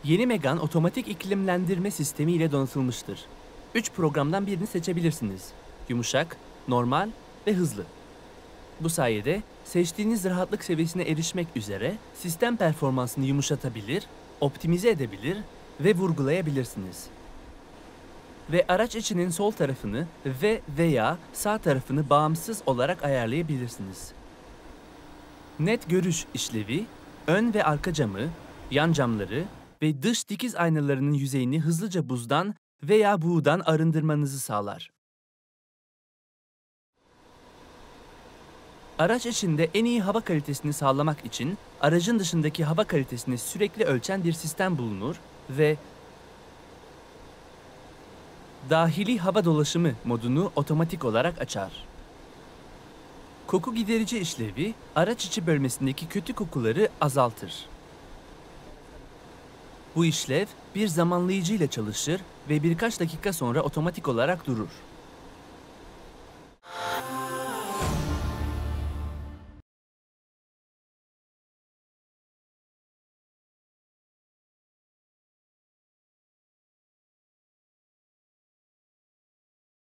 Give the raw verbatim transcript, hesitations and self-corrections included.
Yeni Megane otomatik iklimlendirme sistemi ile donatılmıştır. Üç programdan birini seçebilirsiniz. Yumuşak, normal ve hızlı. Bu sayede seçtiğiniz rahatlık seviyesine erişmek üzere sistem performansını yumuşatabilir, optimize edebilir ve vurgulayabilirsiniz. Ve araç içinin sol tarafını ve veya sağ tarafını bağımsız olarak ayarlayabilirsiniz. Net görüş işlevi, ön ve arka camı, yan camları ve dış dikiz aynalarının yüzeyini hızlıca buzdan veya buğdan arındırmanızı sağlar. Araç içinde en iyi hava kalitesini sağlamak için aracın dışındaki hava kalitesini sürekli ölçen bir sistem bulunur ve dahili hava dolaşımı modunu otomatik olarak açar. Koku giderici işlevi, araç içi bölmesindeki kötü kokuları azaltır. Bu işlev bir zamanlayıcı ile çalışır ve birkaç dakika sonra otomatik olarak durur.